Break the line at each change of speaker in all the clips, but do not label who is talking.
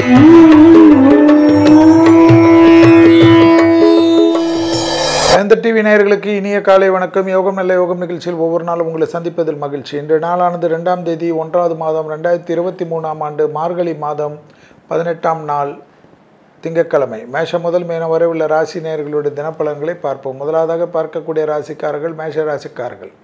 VendharTV நேயர்களுக்கு இனிய காலை வணக்கம். யோகம் நல்ல யோகம் நிகழ்ச்சியில் ஒவ்வொரு நாளும் உங்களை சந்திப்பதில் மகிழ்ச்சி. இன்று நாளானது 2ஆம் தேதி 1வது மாதம் 2023ஆம் ஆண்டு மார்கழி மாதம் 18ஆம் நாள் திங்கட்கிழமை. மேஷம் முதல் மீனம் வரை உள்ள ராசி நேயர்களுடைய தினப்பலன்களை பார்ப்போம். முதலாவதாக பார்க்கக்கூடிய ராசிக்காரர்கள் மேஷ ராசிக்காரர்கள்.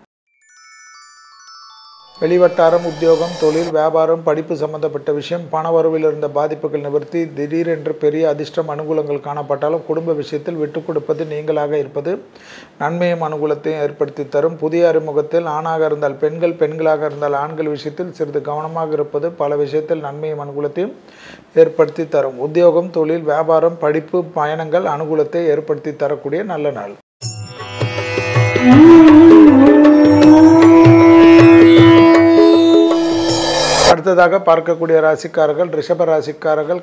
வெளிவட்டாரம், உத்தியோகம், தொழில், வியாபாரம், படிப்பு சம்பந்தப்பட்ட விஷயம், பண வரவில் இருந்த பாதிப்புகள் நிவர்த்தி, திடீரென்று பெரிய அதிர்ஷ்டம் அனுகூலங்கள் காணப்பட்டாலும் குடும்ப விஷயத்தில் விட்டுக் கொடுப்பது, நீங்களாக இருப்பது நன்மையும் அனுகூலத்தையும் ஏற்படுத்தி தரும். புதிய அறிமுகத்தில் ஆணாக இருந்தால் பெண்கள், பெண்களாக இருந்தால் ஆண்கள் விஷயத்தில் சிறிது கவனமாக இருப்பது பல விஷயத்தில் நன்மையும் அனுகூலத்தையும் ஏற்படுத்தி தரும். உத்தியோகம், தொழில், வியாபாரம், படிப்பு, பயணங்கள் அனுகூலத்தை ஏற்படுத்தி தரக்கூடிய நல்ல நாள். அடுத்ததாக பார்க்கக்கூடிய ராசிக்காரர்கள் ரிஷப ராசிக்காரர்கள்.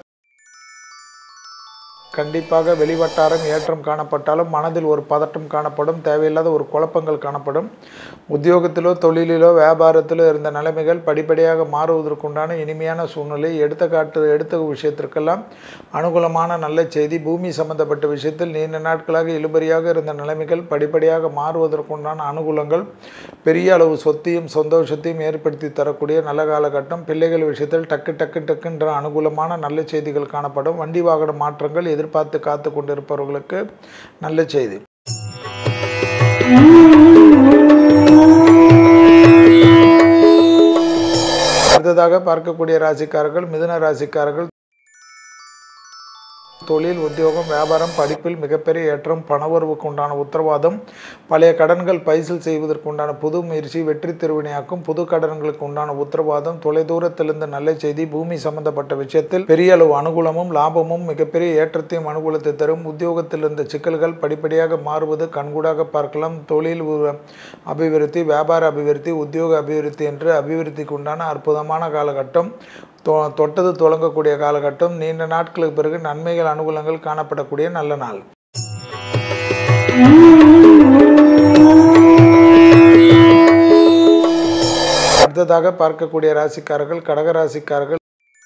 கண்டிப்பாக வெளிவட்டாரம் ஏற்றம் காணப்பட்டாலும் மனதில் ஒரு பதட்டம் காணப்படும், தேவையில்லாத ஒரு குழப்பங்கள் காணப்படும். உத்தியோகத்திலோ தொழிலிலோ வியாபாரத்திலோ இருந்த நிலைமைகள் படிப்படியாக மாறுவதற்குண்டான இனிமையான சூழ்நிலை. எடுத்த விஷயத்திற்கெல்லாம் அனுகூலமான நல்ல செய்தி. பூமி சம்பந்தப்பட்ட விஷயத்தில் நீண்ட நாட்களாக இழுபறியாக இருந்த நிலைமைகள் படிப்படியாக மாறுவதற்குண்டான அனுகூலங்கள். பெரிய அளவு சொத்தையும் சந்தோஷத்தையும் ஏற்படுத்தி தரக்கூடிய நல்ல காலகட்டம். பிள்ளைகள் விஷயத்தில் டக்குன்ற அனுகூலமான நல்ல செய்திகள் காணப்படும். வண்டி வாகன மாற்றங்கள் எதிர்பார்த்து காத்து கொண்டிருப்பவர்களுக்கு நல்ல செய்தி. அடுத்ததாக பார்க்கக்கூடிய ராசிக்காரர்கள் மிதுன ராசிக்காரர்கள். தொழில், உத்தியோகம், வியாபாரம், படிப்பில் மிகப்பெரிய ஏற்றம், பணவரவுக்கு உண்டான உத்தரவாதம், பழைய கடன்கள் பைசல் செய்வதற்கு உண்டான புது முயற்சி வெற்றி திருவினையாக்கும், புது கடன்களுக்கு உண்டான உத்தரவாதம், தொலைதூரத்திலிருந்து நல்ல செய்தி. பூமி சம்பந்தப்பட்ட விஷயத்தில் பெரிய அளவு அனுகூலமும் லாபமும் மிகப்பெரிய ஏற்றத்தையும் அனுகூலத்தை தரும். உத்தியோகத்தில் இருந்த சிக்கல்கள் படிப்படியாக மாறுவது கண்கூடாக பார்க்கலாம். தொழில் அபிவிருத்தி, வியாபார அபிவிருத்தி, உத்தியோக அபிவிருத்தி என்று அபிவிருத்திக்கு உண்டான அற்புதமான காலகட்டம். தொட்டது தொடங்கக்கூடிய காலகட்டம். நீண்ட நாட்களுக்கு பிறகு நன்மைகள் அனுகூலங்கள் காணப்படக்கூடிய நல்ல நாள். அடுத்ததாக பார்க்கக்கூடிய ராசிக்காரர்கள் கடக ராசிக்காரர்கள்.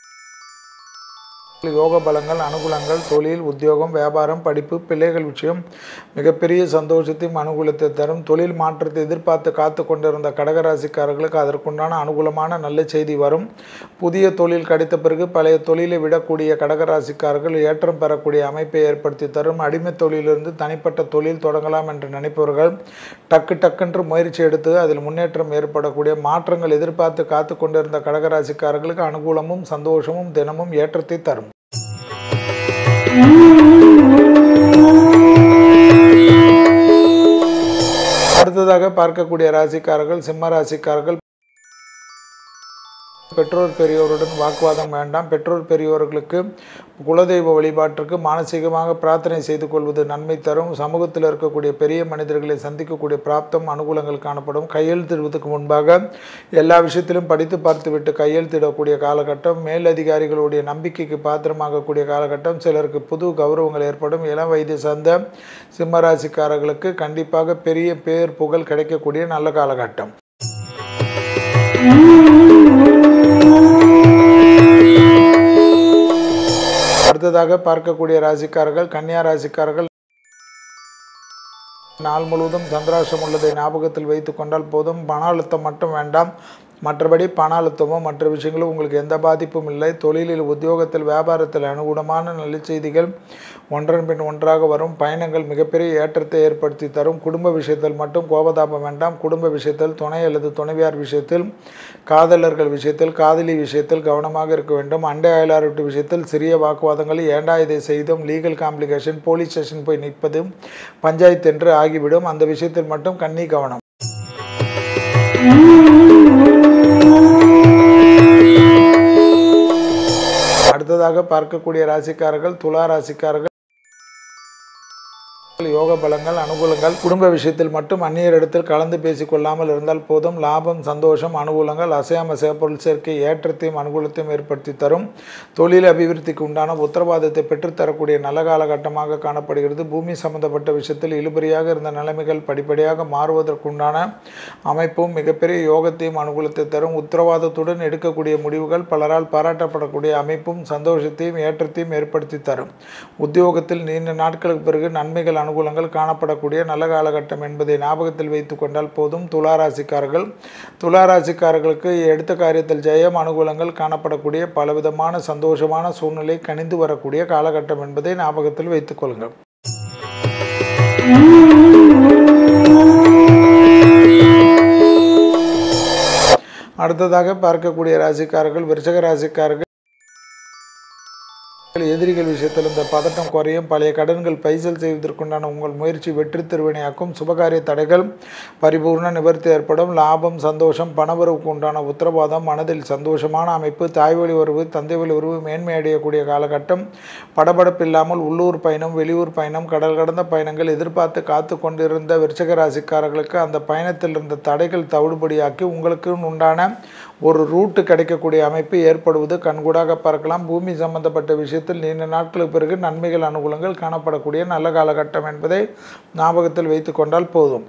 யோக பலங்கள், அனுகூலங்கள், தொழில், உத்தியோகம், வியாபாரம், படிப்பு, பிள்ளைகள் விஷயம் மிகப்பெரிய சந்தோஷத்தையும் அனுகூலத்தை தரும். தொழில் மாற்றத்தை எதிர்பார்த்து காத்து கொண்டிருந்த கடகராசிக்காரர்களுக்கு அதற்குண்டான அனுகூலமான நல்ல செய்தி வரும். புதிய தொழில் கிடைத்த பிறகு பழைய தொழிலை விடக்கூடிய கடகராசிக்காரர்கள் ஏற்றம் பெறக்கூடிய அமைப்பை ஏற்படுத்தி தரும். அடிமை தொழிலிருந்து தனிப்பட்ட தொழில் தொடங்கலாம் என்று நினைப்பவர்கள் டக்குன்று முயற்சி எடுத்து அதில் முன்னேற்றம் ஏற்படக்கூடிய மாற்றங்கள் எதிர்பார்த்து காத்து கொண்டிருந்த கடகராசிக்காரர்களுக்கு அனுகூலமும் சந்தோஷமும் தினமும் ஏற்றத்தை தரும். அடுத்ததாக பார்க்கக்கூடிய ராசிக்காரர்கள் சிம்ம ராசிக்காரர்கள். பெற்றோர் பெரியோருடன் வாக்குவாதம் வேண்டாம். பெற்றோர் பெரியோர்களுக்கு குலதெய்வ வழிபாட்டிற்கு மானசீகமாக பிரார்த்தனை செய்து கொள்வது நன்மை தரும். சமூகத்தில் இருக்கக்கூடிய பெரிய மனிதர்களை சந்திக்கக்கூடிய பிராப்தம் அனுகூலங்கள் காணப்படும். கையெழுத்திடுவதற்கு முன்பாக எல்லா விஷயத்திலும் படித்து பார்த்துவிட்டு கையெழுத்திடக்கூடிய காலகட்டம். மேலதிகாரிகளுடைய நம்பிக்கைக்கு பாத்திரமாகக்கூடிய காலகட்டம். சிலருக்கு புது கௌரவங்கள் ஏற்படும். இளம் வயதை சார்ந்த சிம்மராசிக்காரர்களுக்கு கண்டிப்பாக பெரிய பேர் புகழ் கிடைக்கக்கூடிய நல்ல காலகட்டம். அடுத்ததாக பார்க்கக்கூடிய ராசிக்காரர்கள் கன்னியா ராசிக்காரர்கள். நாள் முழுவதும் சந்திராஷ்டம் உள்ளதை ஞாபகத்தில் வைத்து கொண்டால் போதும். பண அழுத்தம் மட்டும் வேண்டாம். மற்றபடி பண அழுத்தமோ மற்ற விஷயங்களும் உங்களுக்கு எந்த பாதிப்பும் இல்லை. தொழிலில், உத்தியோகத்தில், வியாபாரத்தில் அனுகூலமான நல்ல செய்திகள் ஒன்றன் பின் ஒன்றாக வரும். பயணங்கள் மிகப்பெரிய ஏற்றத்தை ஏற்படுத்தி தரும். குடும்ப விஷயத்தில் மட்டும் கோபதாபம் வேண்டாம். குடும்ப விஷயத்தில், துணை அல்லது துணைவியார் விஷயத்தில், காதலர்கள் விஷயத்தில், காதலி விஷயத்தில் கவனமாக இருக்க வேண்டும். அண்டை அயலார் விஷயத்தில் சிறிய வாக்குவாதங்கள், ஏண்டா இதை செய்தும், லீகல் காம்ப்ளிகேஷன், போலீஸ் ஸ்டேஷன் போய் நிற்பது, பஞ்சாயத்து என்று ஆகிவிடும். அந்த விஷயத்தில் மட்டும் கண்ணி கவனம். அடுத்ததாக பார்க்கக்கூடிய ராசிக்காரர்கள் துலா ராசிக்காரர்கள். யோக பலங்கள் அனுகூலங்கள். குடும்ப விஷயத்தில் மட்டும் அந்நியரிடத்தில் கலந்து பேசிக்கொள்ளாமல் இருந்தால் போதும். லாபம், சந்தோஷம், அனுகூலங்கள். அசையாம பொருள் சேர்க்கை ஏற்றத்தையும் அனுகூலத்தையும் ஏற்படுத்தி தரும். தொழில் அபிவிருத்திக்கு உண்டான உத்தரவாதத்தை பெற்றுத்தரக்கூடிய நல்ல காலகட்டமாக காணப்படுகிறது. பூமி சம்பந்தப்பட்ட விஷயத்தில் இழுபறியாக இருந்த நிலைமைகள் படிப்படியாக மாறுவதற்குண்டான அமைப்பும் மிகப்பெரிய யோகத்தையும் அனுகூலத்தை தரும். உத்தரவாதத்துடன் எடுக்கக்கூடிய முடிவுகள் பலரால் பாராட்டப்படக்கூடிய அமைப்பும் சந்தோஷத்தையும் ஏற்றத்தையும் ஏற்படுத்தி தரும். உத்தியோகத்தில் நீண்ட நாட்களுக்கு பிறகு நன்மைகள் அனுகூலங்கள் காணப்படக்கூடிய நல்ல காலகட்டம் என்பதை ஞாபகத்தில் வைத்துக் கொண்டால் போதும். துளாராசிக்காரர்களுக்கு எடுத்த காரியத்தில் ஜெயம் அனுகூலங்கள் காணப்படக்கூடிய பலவிதமான சந்தோஷமான சூழ்நிலை கனிந்து வரக்கூடிய காலகட்டம் என்பதை ஞாபகத்தில் வைத்துக் கொள்ளுங்கள். அடுத்ததாக பார்க்கக்கூடிய ராசிக்காரர்கள் விருச்சிக ராசிக்காரர்கள். எதிரிகள் விஷயத்தில் இந்த பதட்டம் குறையும். பழைய கடன்கள் பைசல் செய்வதற்குண்டான உங்கள் முயற்சி வெற்றி திருவினையாக்கும். சுபகாரிய தடைகள் பரிபூர்ண நிவர்த்தி ஏற்படும். லாபம், சந்தோஷம், பணவரவுக்கு உண்டான உத்தரவாதம். மனதில் சந்தோஷமான அமைப்பு. தாய்வழி உறவு, தந்தை வழி உறவு மேன்மை அடையக்கூடிய காலகட்டம். படபடப்பு இல்லாமல் உள்ளூர் பயணம், வெளியூர் பயணம், கடல் கடந்த பயணங்கள் எதிர்பார்த்து காத்து கொண்டிருந்த விருச்சிக ராசிக்காரர்களுக்கு அந்த பயணத்தில் இருந்த தடைகள் தவிடுபடியாக்கி உங்களுக்கு உண்டான ஒரு ரூட்டு கிடைக்கக்கூடிய அமைப்பு ஏற்படுவது கண்கூடாக பார்க்கலாம். பூமி சம்பந்தப்பட்ட விஷயத்தில் நீண்ட நாட்களுக்கு பிறகு நன்மைகள் அனுகூலங்கள் காணப்படக்கூடிய நல்ல காலகட்டம் என்பதை ஞாபகத்தில் வைத்துக் கொண்டால் போதும்.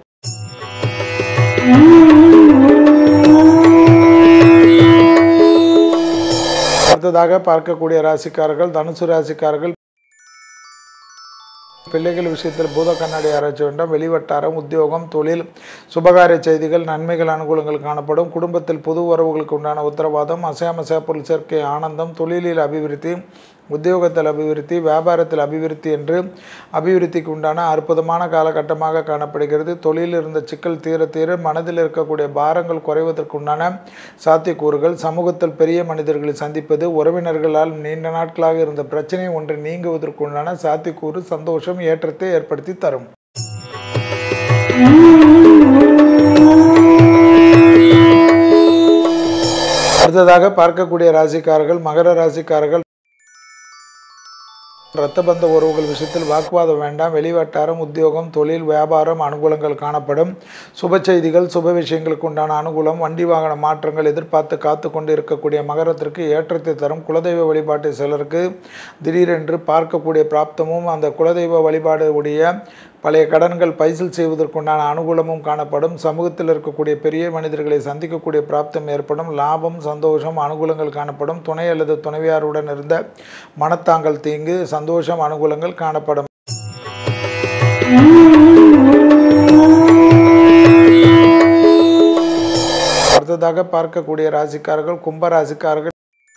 அடுத்ததாக பார்க்கக்கூடிய ராசிக்காரர்கள் தனுசு ராசிக்காரர்கள். பிள்ளைகள் விஷயத்தில் பூத கண்ணாடி ஆராய்ச்சி வேண்டாம். வெளிவட்டாரம், உத்தியோகம், தொழில், சுபகாரிய செய்திகள், நன்மைகள் அனுகூலங்கள் காணப்படும். குடும்பத்தில் புது உறவுகளுக்கு உண்டான உத்தரவாதம். அசையாம பொருள் சேர்க்கை ஆனந்தம். தொழிலில் அபிவிருத்தி, உத்தியோகத்தில் அபிவிருத்தி, வியாபாரத்தில் அபிவிருத்தி என்று அபிவிருத்திக்கு உண்டான அற்புதமான காலகட்டமாக காணப்படுகிறது. தொழிலில் இருந்த சிக்கல் தீர தீர மனதில் இருக்கக்கூடிய பாரங்கள் குறைவதற்குண்டான சாத்தியக்கூறுகள். சமூகத்தில் பெரிய மனிதர்களை சந்திப்பது, உறவினர்களால் நீண்ட நாட்களாக இருந்த பிரச்சனை ஒன்று நீங்குவதற்குண்டான சாத்தியக்கூறு சந்தோஷம் ஏற்றத்தை ஏற்படுத்தி தரும். அடுத்ததாக பார்க்கக்கூடிய ராசிக்காரர்கள் மகர ராசிக்காரர்கள். இரத்தபந்த உறவுகள் விஷயத்தில் வாக்குவாதம் வேண்டாம். வெளிவட்டாரம், உத்தியோகம், தொழில், வியாபாரம் அனுகூலங்கள் காணப்படும். சுப செய்திகள், சுப விஷயங்களுக்கு உண்டான அனுகூலம். வண்டி வாகன மாற்றங்கள் எதிர்பார்த்து காத்து கொண்டு இருக்கக்கூடிய மகரத்திற்கு ஏற்றத்தை தரும். குலதெய்வ வழிபாட்டு சிலருக்கு திடீரென்று பார்க்கக்கூடிய பிராப்தமும் அந்த குலதெய்வ வழிபாடு உடைய பழைய கடன்கள் பைசல் செய்வதற்குண்டான அனுகூலமும் காணப்படும். சமூகத்தில் இருக்கக்கூடிய பெரிய மனிதர்களை சந்திக்கக்கூடிய பிராப்தம் ஏற்படும். லாபம், சந்தோஷம், அனுகூலங்கள் காணப்படும். துணை அல்லது துணைவியாருடன் இருந்த மனத்தாங்கல் தீங்கு, சந்தோஷம், அனுகூலங்கள் காணப்படும். அடுத்ததாக பார்க்கக்கூடிய ராசிக்காரர்கள் கும்ப ராசிக்காரர்கள்.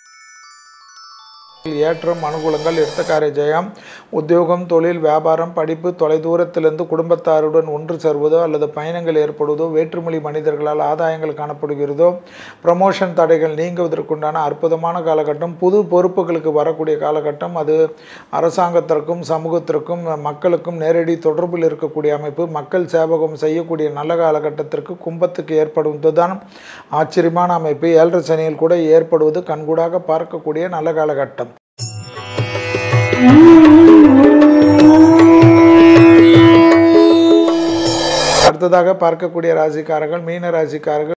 ஏற்றம் அனுகூலங்கள். எடுத்த காரிய ஜெயம். உத்தியோகம், தொழில், வியாபாரம், படிப்பு, தொலைதூரத்திலிருந்து குடும்பத்தாருடன் ஒன்று சேர்வதோ அல்லது பயணங்கள் ஏற்படுவதோ, வேற்றுமொழி மனிதர்களால் ஆதாயங்கள் காணப்படுகிறதோ, ப்ரமோஷன் தடைகள் நீங்குவதற்குண்டான அற்புதமான காலகட்டம். புது பொறுப்புகளுக்கு வரக்கூடிய காலகட்டம். அது அரசாங்கத்திற்கும் சமூகத்திற்கும் மக்களுக்கும் நேரடி தொடர்பில் இருக்கக்கூடிய அமைப்பு. மக்கள் சேவகம் செய்யக்கூடிய நல்ல காலகட்டத்திற்கு கும்பத்துக்கு ஏற்படுவதுதான் ஆச்சரியமான அமைப்பு. 7 சனியில் கூட ஏற்படுவது கண்கூடாக பார்க்கக்கூடிய நல்ல காலகட்டம். அடுத்ததாக பார்க்கக்கூடிய ராசிக்காரர்கள் மீன ராசிக்காரர்கள்.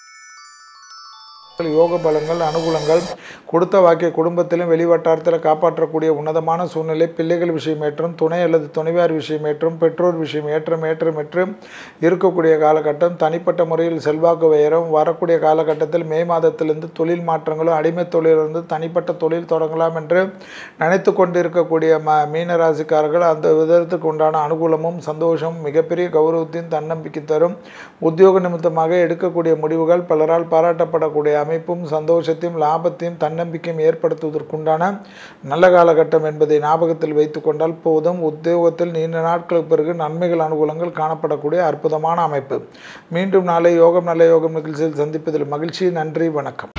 யோக பலங்கள் அனுகூலங்கள். கொடுத்த வாக்கிய குடும்பத்திலும் வெளிவட்டாரத்தில் காப்பாற்றக்கூடிய உன்னதமான சூழ்நிலை. பிள்ளைகள் விஷயம் ஏற்றம், துணை அல்லது துணைவியார் விஷயம் ஏற்றம், பெற்றோர் விஷயம் ஏற்றம் இருக்கக்கூடிய காலகட்டம். தனிப்பட்ட முறையில் செல்வாக்கு உயரும். வரக்கூடிய காலகட்டத்தில் மே மாதத்திலிருந்து தொழில் மாற்றங்களும் அடிமை தொழிலிருந்து தனிப்பட்ட தொழில் தொடங்கலாம் என்று நினைத்து கொண்டிருக்கக்கூடிய மீனராசிக்காரர்கள் அந்த விதத்துக்கு உண்டான அனுகூலமும் சந்தோஷம் மிகப்பெரிய கௌரவத்தையும் தன்னம்பிக்கை தரும். உத்தியோக நிமித்தமாக எடுக்கக்கூடிய முடிவுகள் பலரால் பாராட்டப்படக்கூடிய அமைப்பும் சந்தோஷத்தையும் லாபத்தையும் தன்னம்பிக்கையும் ஏற்படுத்துவதற்குண்டான நல்ல காலகட்டம் என்பதை ஞாபகத்தில் வைத்துக் கொண்டால் போதும். உத்தியோகத்தில் நீண்ட நாட்களுக்கு பிறகு நன்மைகள் அனுகூலங்கள் காணப்படக்கூடிய அற்புதமான அமைப்பு. மீண்டும் நாளை யோகம் நல்ல யோகம் நிகழ்ச்சியில் சந்திப்பதில் மகிழ்ச்சி. நன்றி, வணக்கம்.